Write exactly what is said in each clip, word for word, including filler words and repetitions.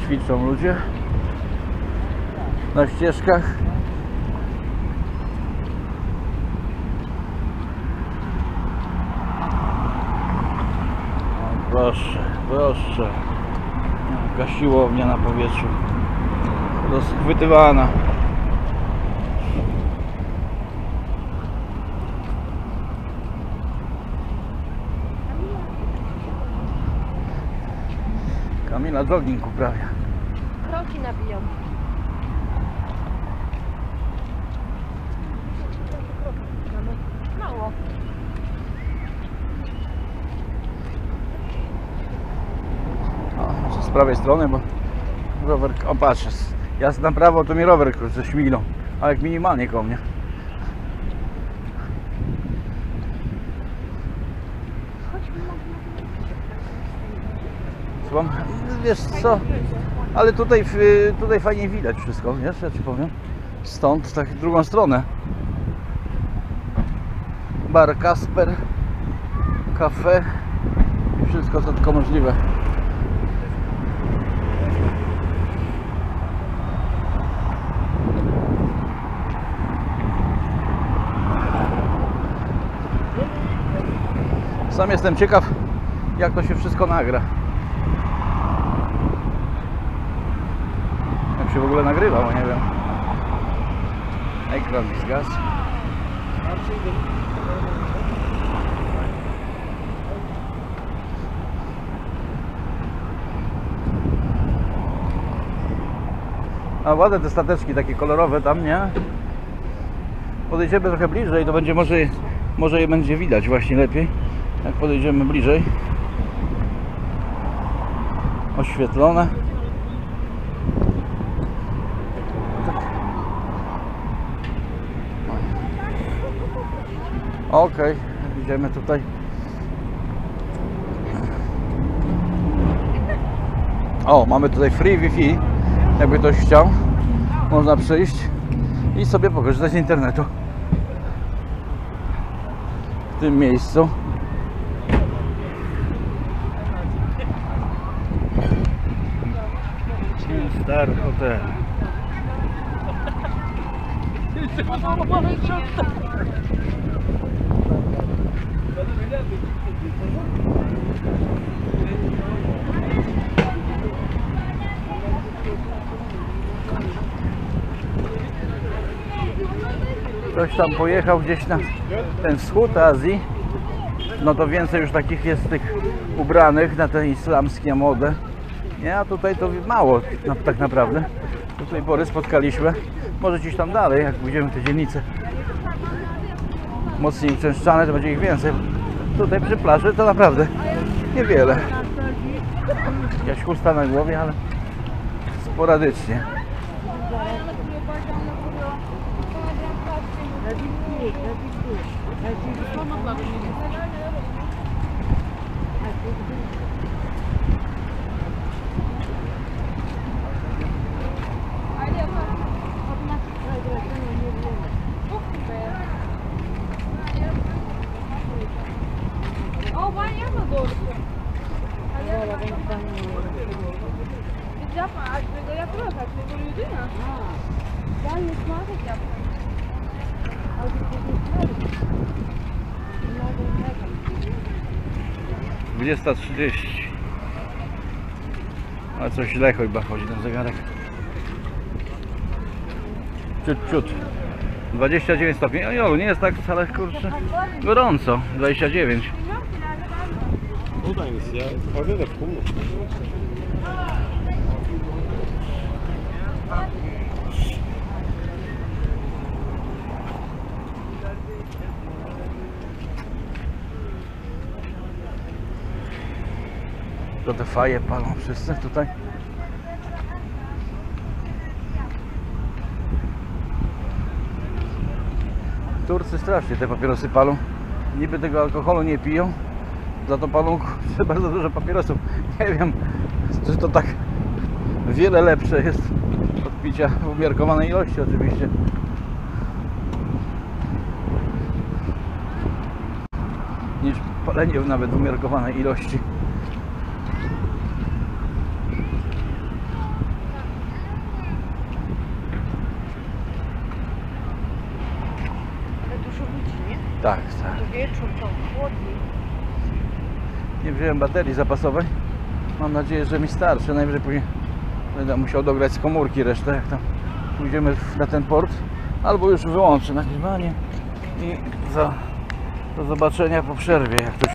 ćwiczą ludzie na ścieżkach. O, proszę, proszę. Jaka siłownia na powietrzu. Rozchwytywana. Kamila jogging uprawia. Kroki nabiją. Mało. O, może z prawej strony, bo rower... O, patrz, ja na prawo to mi rower ze śmigną, ale jak minimalnie koło mnie. Słucham? Wiesz co, ale tutaj, tutaj fajnie widać wszystko, wiesz, ja ci powiem. Stąd, tak w drugą stronę. Bar Kasper, kafe i wszystko co tylko możliwe. Sam jestem ciekaw, jak to się wszystko nagra. Jak się w ogóle nagrywa, bo nie wiem. Ekran mi zgasł. A ładne te stateczki takie kolorowe tam, nie? Podejdziemy trochę bliżej, to będzie może, może je będzie widać właśnie lepiej. Jak podejdziemy bliżej. Oświetlone. Ok, idziemy tutaj. O, mamy tutaj free Wi-Fi. Jakby ktoś chciał, można przyjść i sobie pokorzystać z internetu w tym miejscu. Star Hotel. Ktoś tam pojechał gdzieś na ten wschód Azji, no to więcej już takich jest tych ubranych na tę islamską modę. Nie, a tutaj to mało no, tak naprawdę. Do tej pory spotkaliśmy, może gdzieś tam dalej, jak pójdziemy w te dzielnice mocniej uczęszczane, to będzie ich więcej. Tutaj przy plaży to naprawdę niewiele. Jakaś chusta na głowie, ale sporadycznie. dwudziesta trzydzieści. Ale coś źle chyba chodzi ten zegarek. Ciut, ciut. dwadzieścia dziewięć stopni. No jolu, nie jest tak wcale kurczę gorąco. dwadzieścia dziewięć. To te faje palą wszyscy tutaj. Turcy strasznie te papierosy palą. Niby tego alkoholu nie piją, za to palą bardzo dużo papierosów. Nie wiem, czy to tak wiele lepsze jest od picia w umiarkowanej ilości oczywiście. Niż palenie nawet w umiarkowanej ilości. Tak, tak. To wieczór to chłodniej. Nie wziąłem baterii zapasowej. Mam nadzieję, że mi starczy. Najwyżej później będę musiał dograć z komórki resztę, jak tam pójdziemy na ten port. Albo już wyłączę nagrywanie i za, do zobaczenia po przerwie, jak to się...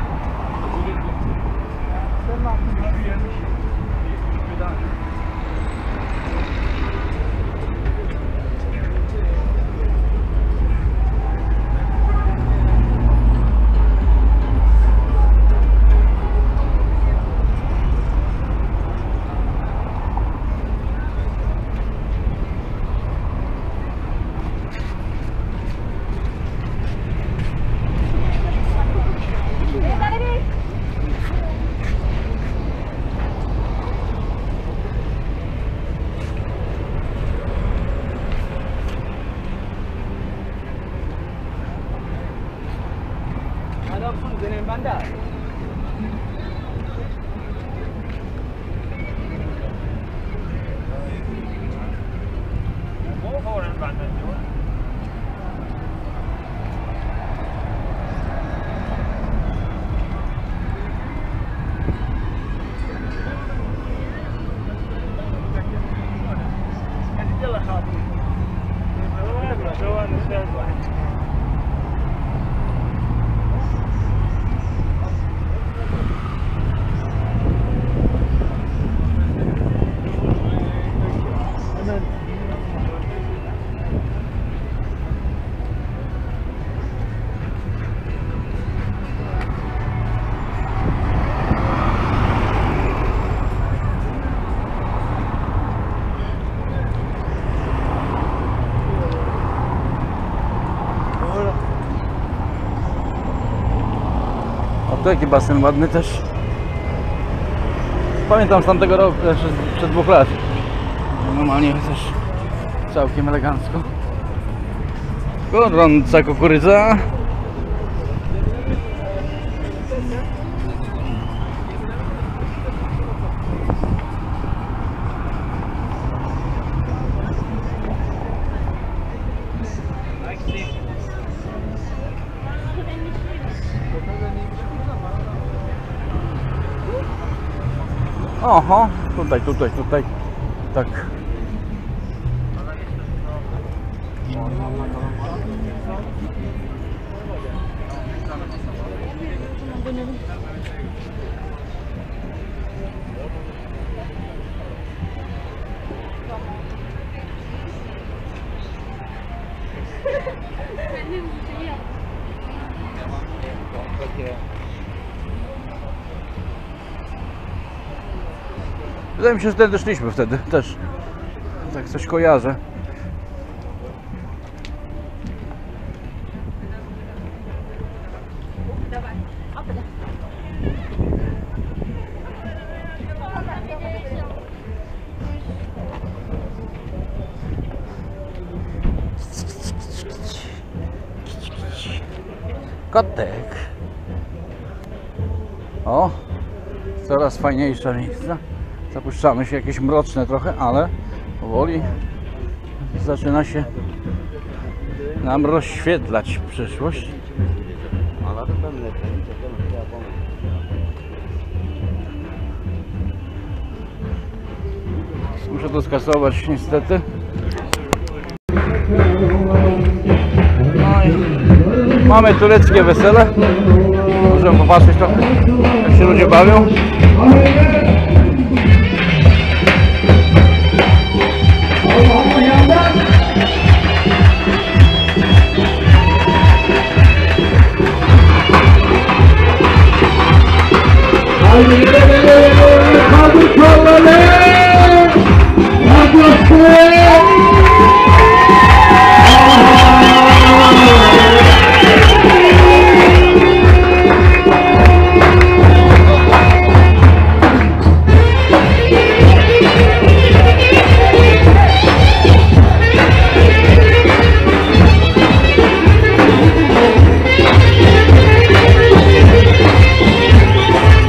To jaki basen ładny też. Pamiętam z tamtego roku, też przed dwóch lat. Normalnie też całkiem elegancko. Gorąca kukurydza. Oho, tutaj, tutaj, tutaj, tak. Wydaje mi się, że wtedy szliśmy wtedy też. Tak coś kojarzę. Kotek. O, coraz fajniejsze miejsca. Zapuszczamy się, jakieś mroczne trochę, ale powoli zaczyna się nam rozświetlać przyszłość. Muszę to skasować niestety. No i mamy tureckie wesele. Możemy popatrzeć trochę, jak się ludzie bawią.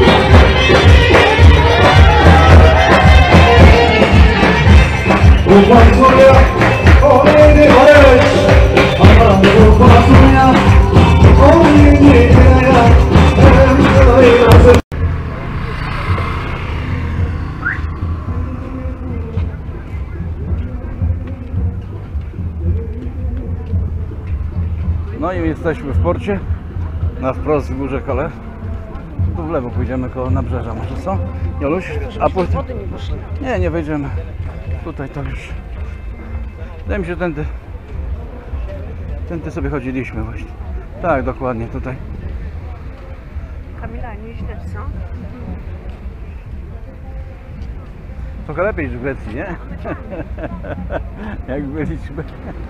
One Jesteśmy w porcie, na wprost w Górze Kole. Tu w lewo pójdziemy koło nabrzeża, może co? Joluś? A po... Wody nie poszli. Nie, nie wejdziemy. Tutaj to już. Wydaje mi się, tędy. Tędy sobie chodziliśmy właśnie. Tak, dokładnie tutaj. Kamila, nieźle, co? Trochę lepiej niż w Grecji, nie? Jak byliśmy.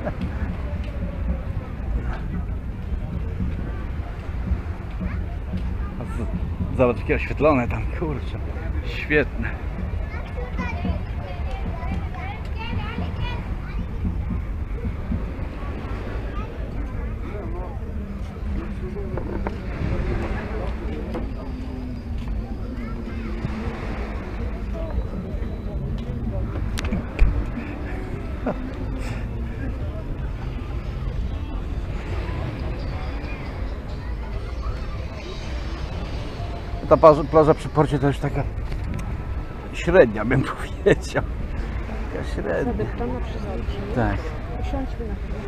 Zobacz, jakie oświetlone tam, kurczę. Świetne. Ta plaża, plaża przy porcie to już taka średnia, bym powiedział. Taka średnia. Zadeptana przez oczy. Tak. Usiądźmy na chwilę.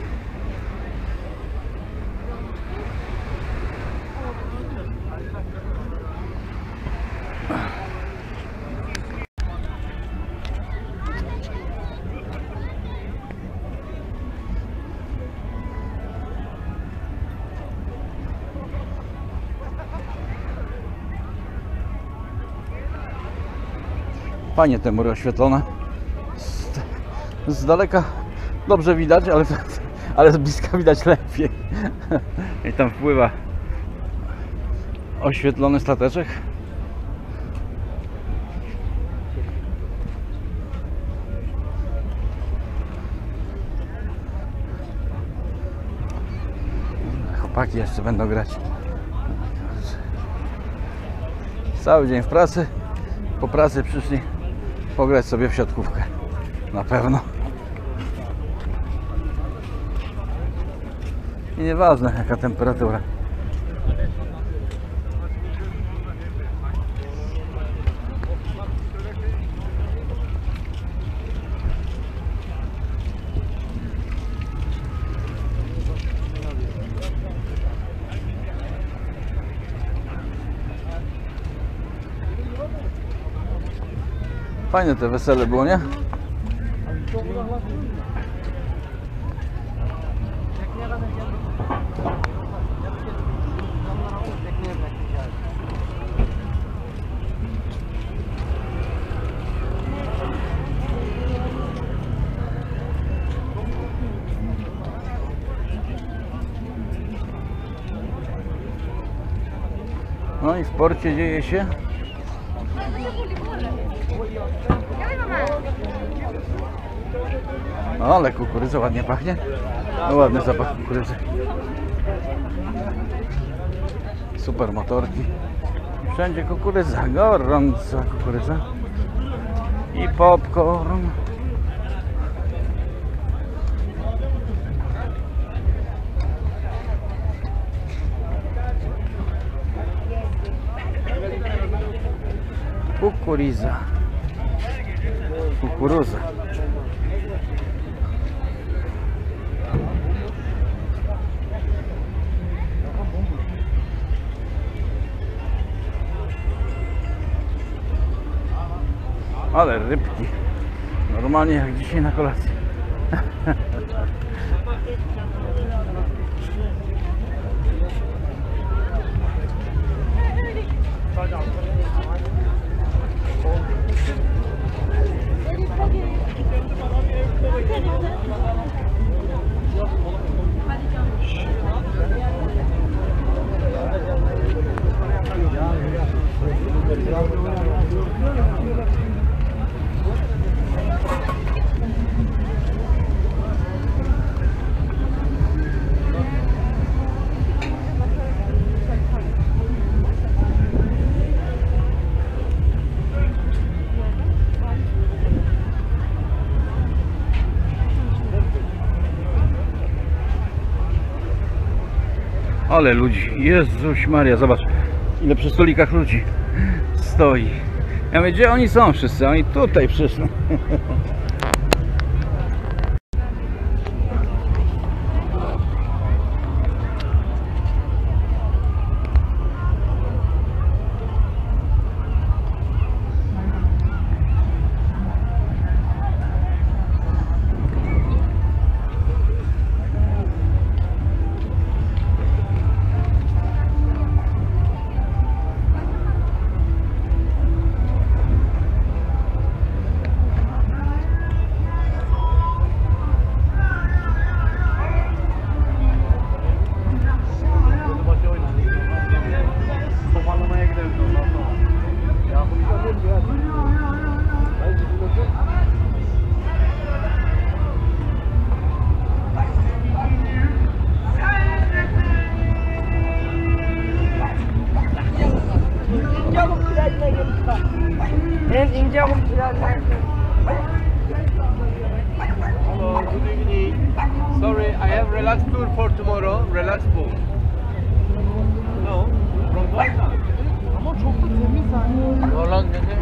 Fajnie te mury oświetlone. Z, z daleka dobrze widać, ale, ale z bliska widać lepiej. I tam wpływa oświetlony stateczek. Chłopaki jeszcze będą grać. Cały dzień w pracy. Po pracy przyszli pograć sobie w siatkówkę. Na pewno. I nieważne jaka temperatura. Fajne te wesele było, nie? No i w porcie dzieje się. O, ale kukurydza ładnie pachnie. No, ładny zapach kukurydzy. Super motorki. Wszędzie kukurydza, gorąca kukurydza. I popcorn. Kukurydza. Kukurydza. Ale rybki. Normalnie jak dzisiaj na kolację. Ale ludzi, Jezuś Maria, zobacz ile przy stolikach ludzi stoi. Ja mówię, gdzie oni są wszyscy? Oni tutaj przyszli. En ince ama Hello, good evening. Sorry, I have relax tour for tomorrow. Relax pool. No, from Volta. ama çok da temiz yani. Orlan dedi.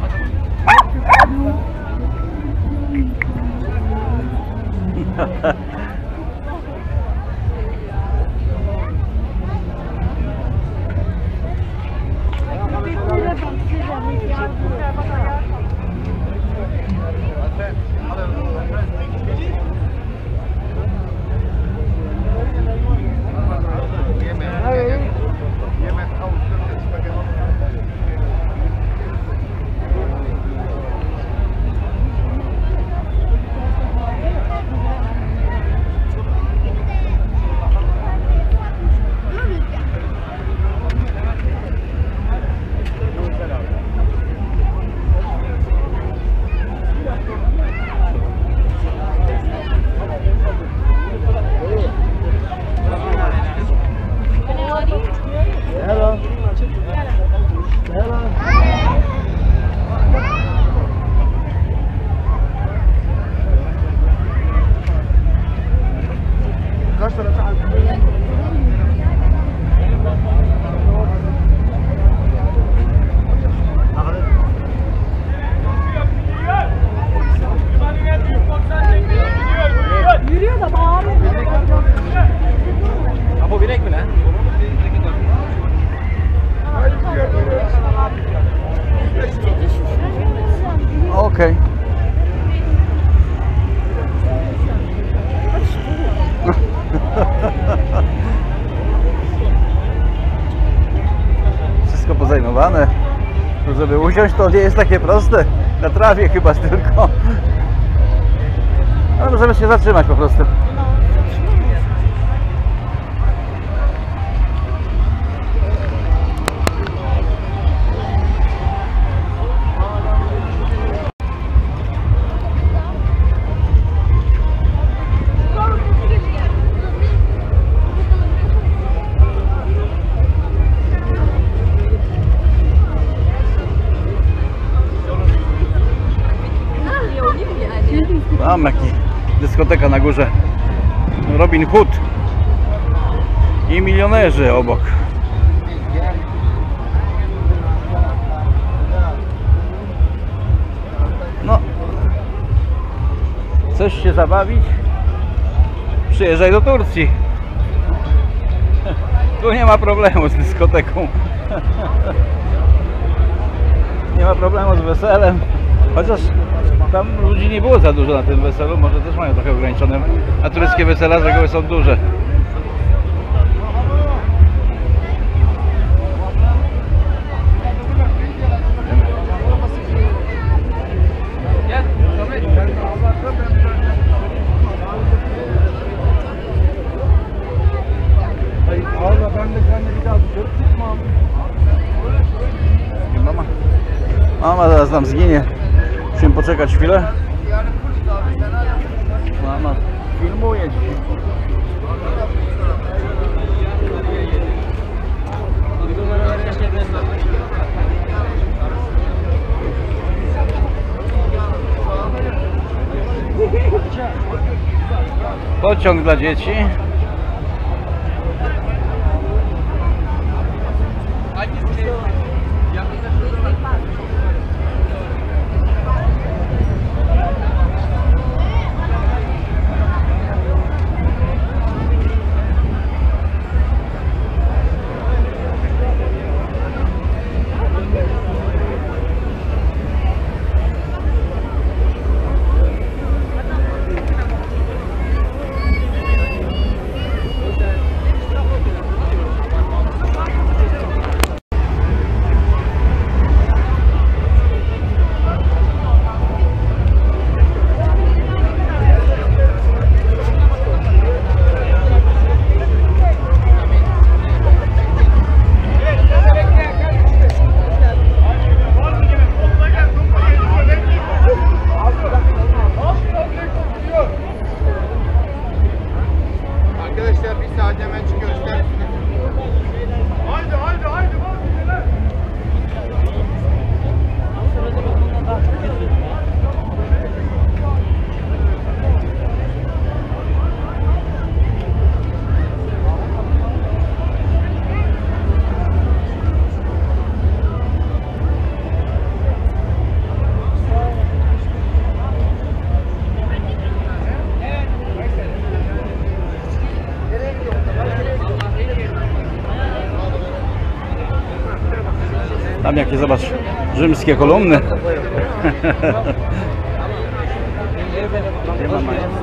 Hello. Hello. Kaç tane çay? Yürüyor da bağırıyor. Ha bu binek mi lan? Okej. Wszystko pozajmowane. Tu żeby usiąść to nie jest takie proste. Na trawie chyba tylko. Ale możemy się zatrzymać po prostu. Tam jaki dyskoteka na górze. Robin Hood i milionerzy obok. No, chcesz się zabawić? Przyjeżdżaj do Turcji. Tu nie ma problemu z dyskoteką. Nie ma problemu z weselem. Chociaż tam ludzi nie było za dużo na tym weselu, może też mają trochę ograniczone, a tureckie wesela z reguły są duże. Mama, mama zaraz nam zginie. Musimy poczekać chwilę. Mama filmuje dzisiaj. Pociąg dla dzieci. Tam jakie, zobacz, rzymskie kolumny. Gdzie mama jest?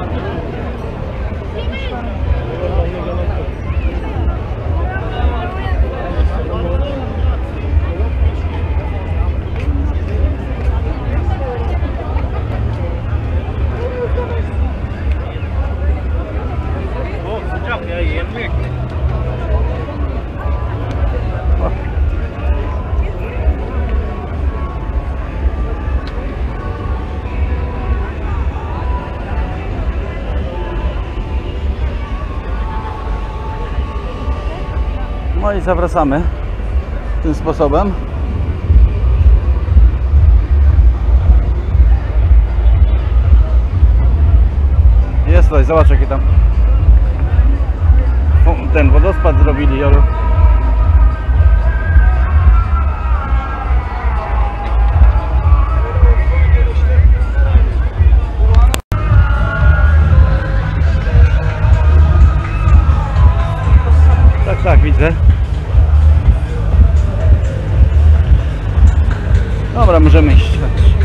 No i zawracamy tym sposobem. Jest tutaj, zobacz jaki tam ten wodospad zrobili, Jolu. Tak, tak, widzę. Dobra, możemy iść.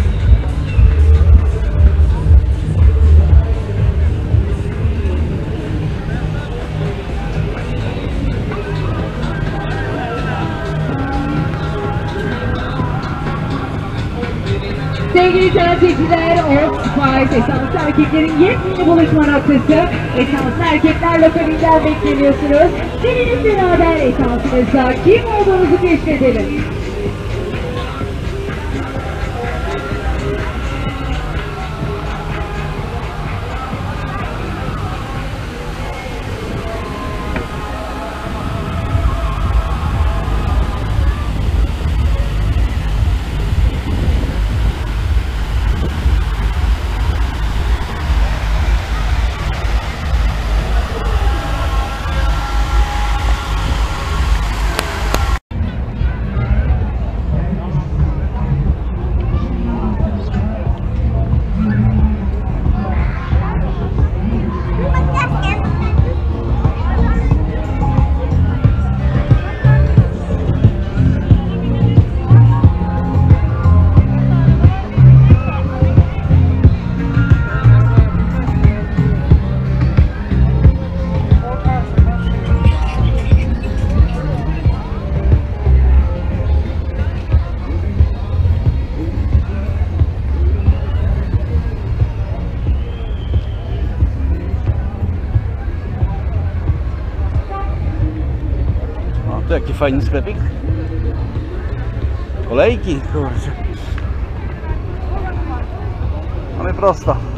Sevgili temsilciler, Off-White Esanslı Erkeklerin yepyeni buluşma noktası. Esanslı Erkekler lokalinden bekleniyorsunuz. Gelin beraber esansınızda kim olduğunuzu keşfedelim. Tu jaki fajny sklepik. Kolejki, kurczę. Mamy prosto.